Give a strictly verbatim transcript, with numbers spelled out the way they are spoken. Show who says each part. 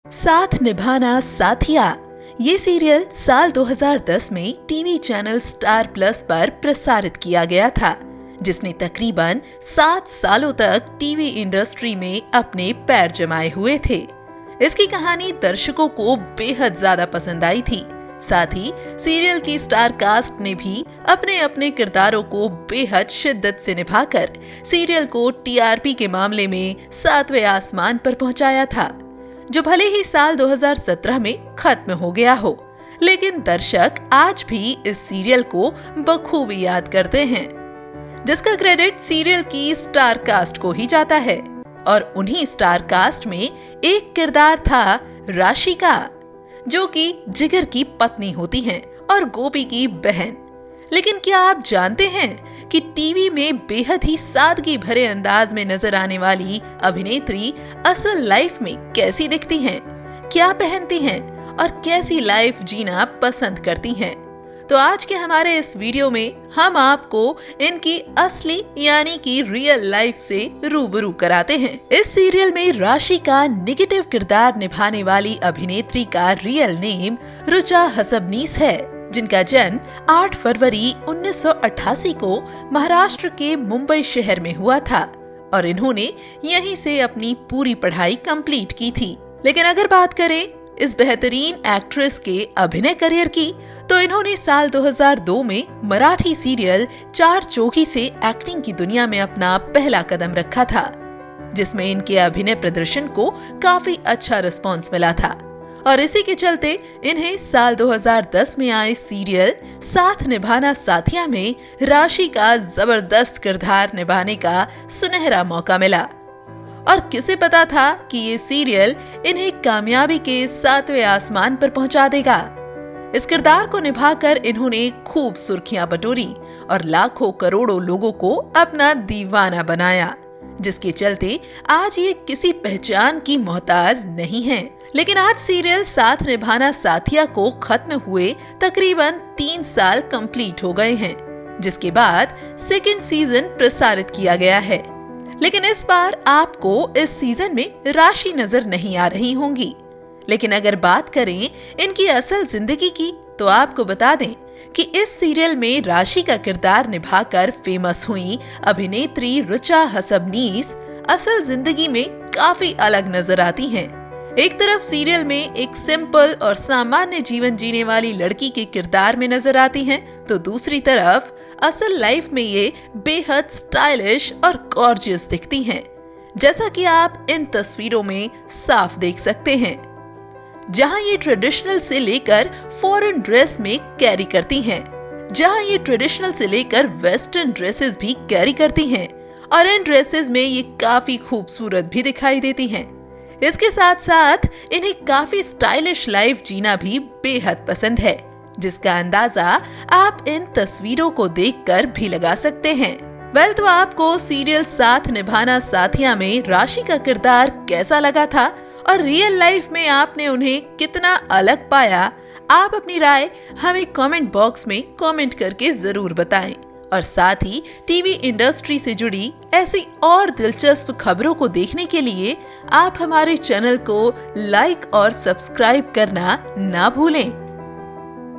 Speaker 1: साथ निभाना साथिया ये सीरियल साल दो हज़ार दस में टीवी चैनल स्टार प्लस पर प्रसारित किया गया था, जिसने तकरीबन सात सालों तक टीवी इंडस्ट्री में अपने पैर जमाए हुए थे। इसकी कहानी दर्शकों को बेहद ज्यादा पसंद आई थी। साथ ही सीरियल की स्टार कास्ट ने भी अपने अपने किरदारों को बेहद शिद्दत से निभाकर सीरियल को टीआरपी के मामले में सातवें आसमान पर पहुंचाया था, जो भले ही साल दो हज़ार सत्रह में खत्म हो गया हो, लेकिन दर्शक आज भी इस सीरियल को बखूबी याद करते हैं, जिसका क्रेडिट सीरियल की स्टार कास्ट को ही जाता है। और उन्हीं स्टार कास्ट में एक किरदार था राशिका, जो कि जिगर की पत्नी होती हैं और गोपी की बहन। लेकिन क्या आप जानते हैं कि टीवी में बेहद ही सादगी भरे अंदाज में नजर आने वाली अभिनेत्री असल लाइफ में कैसी दिखती हैं, क्या पहनती हैं और कैसी लाइफ जीना पसंद करती हैं? तो आज के हमारे इस वीडियो में हम आपको इनकी असली यानी कि रियल लाइफ से रूबरू कराते हैं। इस सीरियल में राशि का नेगेटिव किरदार निभाने वाली अभिनेत्री का रियल नेम रुचा हसबनीस है, जिनका जन्म आठ फरवरी उन्नीस सौ अट्ठासी को महाराष्ट्र के मुंबई शहर में हुआ था और इन्होंने यहीं से अपनी पूरी पढ़ाई कंप्लीट की थी। लेकिन अगर बात करें इस बेहतरीन एक्ट्रेस के अभिनय करियर की, तो इन्होंने साल दो हज़ार दो में मराठी सीरियल चार चौकी से एक्टिंग की दुनिया में अपना पहला कदम रखा था, जिसमें इनके अभिनय प्रदर्शन को काफी अच्छा रिस्पॉन्स मिला था। और इसी के चलते इन्हें साल दो हज़ार दस में आए सीरियल साथ निभाना साथिया में राशि का जबरदस्त किरदार निभाने का सुनहरा मौका मिला। और किसे पता था कि ये सीरियल इन्हें कामयाबी के सातवें आसमान पर पहुंचा देगा। इस किरदार को निभाकर इन्होंने खूब सुर्खियां बटोरी और लाखों करोड़ों लोगों को अपना दीवाना बनाया, जिसके चलते आज ये किसी पहचान की मोहताज नहीं है। लेकिन आज सीरियल साथ निभाना साथिया को खत्म हुए तकरीबन तीन साल कंप्लीट हो गए हैं, जिसके बाद सेकंड सीजन प्रसारित किया गया है। लेकिन इस बार आपको इस सीजन में राशि नजर नहीं आ रही होंगी। लेकिन अगर बात करें इनकी असल जिंदगी की, तो आपको बता दें कि इस सीरियल में राशि का किरदार निभाकर फेमस हुई अभिनेत्री रुचा हसबनीस असल जिंदगी में काफी अलग नजर आती हैं। एक तरफ सीरियल में एक सिंपल और सामान्य जीवन जीने वाली लड़की के किरदार में नजर आती हैं, तो दूसरी तरफ असल लाइफ में ये बेहद स्टाइलिश और गॉर्जियस दिखती हैं, जैसा कि आप इन तस्वीरों में साफ देख सकते हैं, जहां ये ट्रेडिशनल से लेकर फॉरेन ड्रेस में कैरी करती हैं, जहां ये ट्रेडिशनल से लेकर वेस्टर्न ड्रेसेस भी कैरी करती हैं और इन ड्रेसेस में ये काफी खूबसूरत भी दिखाई देती हैं। इसके साथ साथ इन्हें काफी स्टाइलिश लाइफ जीना भी बेहद पसंद है, जिसका अंदाजा आप इन तस्वीरों को देखकर भी लगा सकते हैं। वेल, तो आपको सीरियल साथ निभाना साथिया में राशि का किरदार कैसा लगा था और रियल लाइफ में आपने उन्हें कितना अलग पाया? आप अपनी राय हमें कमेंट बॉक्स में कमेंट करके जरूर बताएं। और साथ ही टीवी इंडस्ट्री से जुड़ी ऐसी और दिलचस्प खबरों को देखने के लिए आप हमारे चैनल को लाइक और सब्सक्राइब करना ना भूलें।